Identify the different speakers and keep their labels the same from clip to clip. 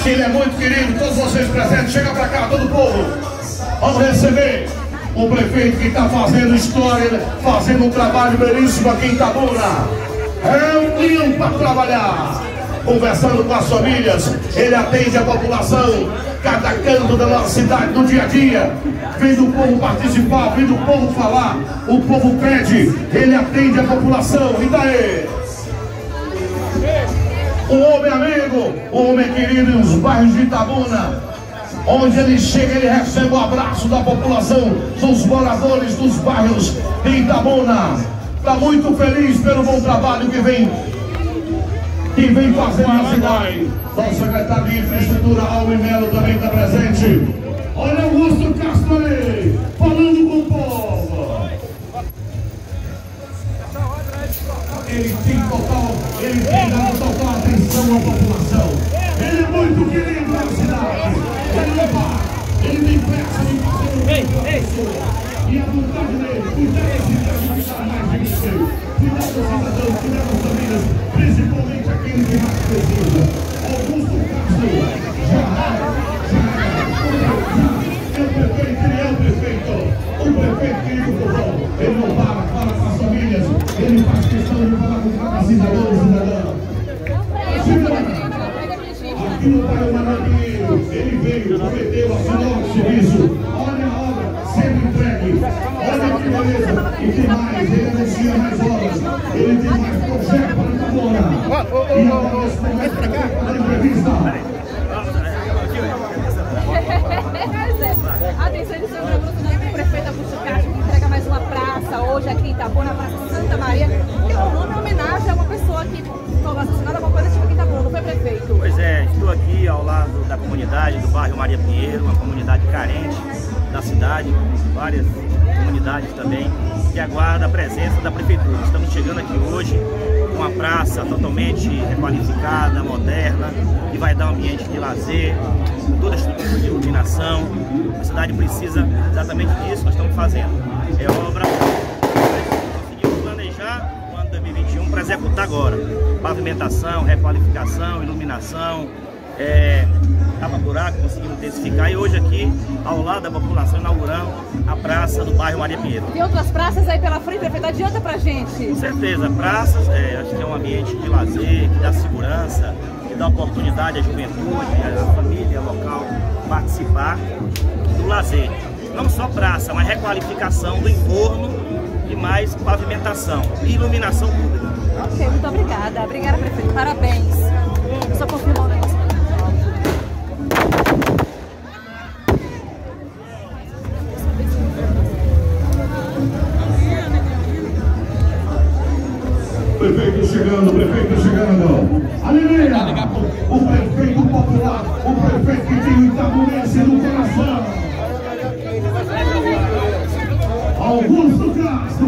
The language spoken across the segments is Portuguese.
Speaker 1: Ele é muito querido, todos vocês presentes, chega pra cá, todo o povo. Vamos receber o prefeito que está fazendo história, fazendo um trabalho belíssimo aqui em Itabuna. É um lindo para trabalhar. Conversando com as famílias, ele atende a população, cada canto da nossa cidade, no dia a dia, vendo o povo participar, vendo o povo falar, o povo pede, ele atende a população. E daí? Um homem amigo, um homem querido nos bairros de Itabuna. Onde ele chega, ele recebe o abraço da população, dos moradores dos bairros de Itabuna. Está muito feliz pelo bom trabalho que vem fazendo na cidade. Nosso secretário de Infraestrutura, Almi Melo, também está presente. Olha Augusto Castro ali, falando com o povo. Ele tem dado total atenção à população. Ele é muito querido na cidade. Ele tem pressa de fazer o pessoa. E a vontade dele, cuidar da cidade, cuidar mais de você. Cuidar dos cidadãos, cuidar das famílias, principalmente aqueles que mais precisam. Augusto Castro, ele é o prefeito querido do povo. Ele não fala com as famílias, ele faz questão de falar com cada cidadão e cidadã. Aqui no bairro Maravilhoso, ele veio, prometeu, assinou o serviço. Olha a obra, sempre entregue. Olha que beleza. E tem mais, ele anuncia mais obras. Ele tem mais projeto para Itabuna. E agora nesse momento para a entrevista.
Speaker 2: Atenção, ele sobre o prefeito Augusto Castro, que entrega mais uma praça hoje aqui em Itabuna, a Praça Santa Maria, que é um nome em homenagem a uma pessoa que foi assassinada, alguma coisa tipo aqui em Itabuna, não foi, prefeito?
Speaker 3: Pois é, estou aqui ao lado da comunidade do bairro Maria Pinheiro, uma comunidade carente da cidade, com várias comunidades também, que aguarda a presença da prefeitura. Estamos chegando aqui hoje com uma praça totalmente requalificada, moderna, que vai dar um ambiente de lazer, com toda a estrutura de iluminação. A cidade precisa exatamente disso, nós estamos fazendo obra, conseguimos planejar o ano 2021 para executar agora. Pavimentação, requalificação, iluminação, tapa-buraco, conseguimos intensificar, e hoje aqui, ao lado da população, inaugurando a praça do bairro Maria Pinheiro.
Speaker 2: Tem outras praças aí pela frente, prefeito, adianta pra gente?
Speaker 3: Com certeza, praças, acho que é um ambiente de lazer, que dá segurança, que dá oportunidade à juventude, à família local participar do lazer. Não só praça, mas requalificação do entorno e mais pavimentação e iluminação pública.
Speaker 2: Ok, muito obrigada. Obrigada, prefeito. Parabéns. Eu só confirmar o negócio.
Speaker 1: Prefeito chegando. Alegria! O prefeito popular, o prefeito que tem o Itabunense no coração. Augusto Castro.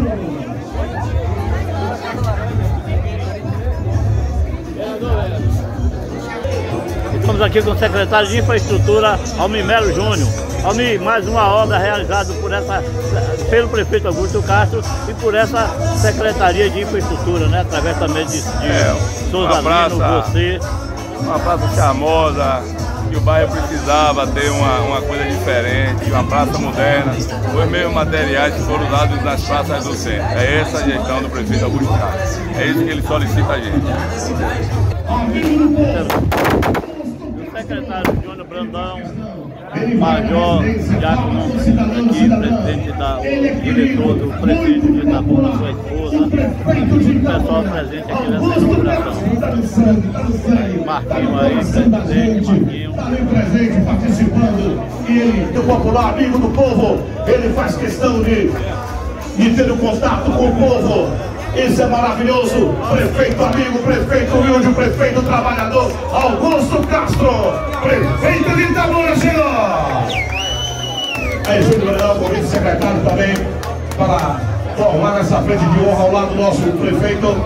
Speaker 4: Estamos aqui com o secretário de Infraestrutura, Almi Melo Júnior. Almi, mais uma obra realizada pelo prefeito Augusto Castro e por essa Secretaria de Infraestrutura, né? Através também de Souza Lino, você.
Speaker 5: Uma praça charmosa, que o bairro precisava ter uma coisa diferente, uma praça moderna, os mesmos materiais que foram usados nas praças do centro. É essa a gestão do prefeito Augusto Castro. É isso que ele solicita a gente.
Speaker 4: O secretário Júnior Brandão, Major Giacomo, aqui, presidente diretor do prefeito de Itabuna, sua esposa, o pessoal presente aqui nessa inauguração. Marquinho aí, presidente, Marquinho.
Speaker 1: Está ali presente, participando. E ele, do popular, amigo do povo, ele faz questão de ter um contato com o povo. Isso é maravilhoso. Prefeito amigo, prefeito humilde, prefeito trabalhador, Augusto Castro, prefeito de Itabuna, senhor. Aí, Júlio Brandão, convite o secretário também para formar essa frente de honra ao lado do nosso prefeito.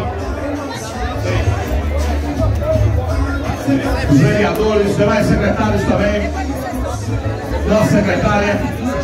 Speaker 1: Os vereadores, demais secretários também. Nossa secretária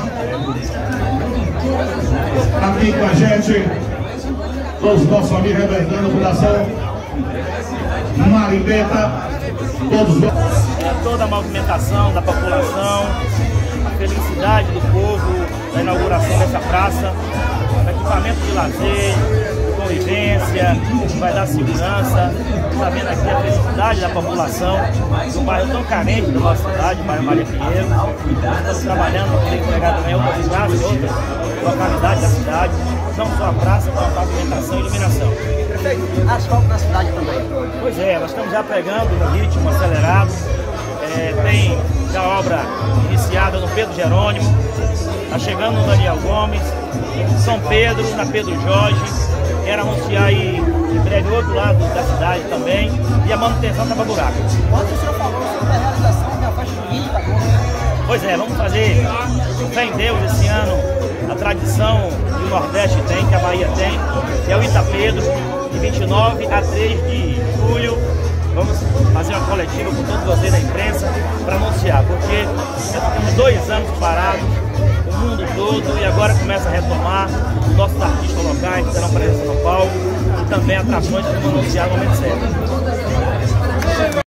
Speaker 1: aqui com a gente. Todos os nossos amigos representando a Fundação Marimbeta.
Speaker 3: toda a movimentação da população, a felicidade do povo da inauguração dessa praça, equipamento de lazer, convivência, vai dar segurança. Está vendo aqui a felicidade da população do bairro tão carente da nossa cidade, o bairro Maria Pinheiro. Nós estamos trabalhando para poder entregar também outras praças, outras localidades da cidade, não só a praça, como a pavimentação e iluminação.
Speaker 6: Prefeito, asfalto na cidade também.
Speaker 3: Pois é, nós estamos já pegando no ritmo acelerado. Tem já a obra iniciada no Pedro Jerônimo, está chegando no Daniel Gomes, em São Pedro, na Pedro Jorge. Quero anunciar aí em breve o outro lado da cidade também, e a manutenção estava buraco.
Speaker 6: Ontem o senhor falou sobre a realização da festa do Rio Itapona.
Speaker 3: Pois é, vamos fazer, fé em Deus, esse ano, a tradição que o Nordeste tem, que a Bahia tem, que é o Itapedro, de 29 a 3 de julho. Vamos fazer uma coletiva com todos vocês da imprensa para anunciar, porque temos 2 anos parados, o mundo todo, e agora começa a retomar os nossos artistas locais que terão presença no palco e também atrações que vão anunciar no momento certo.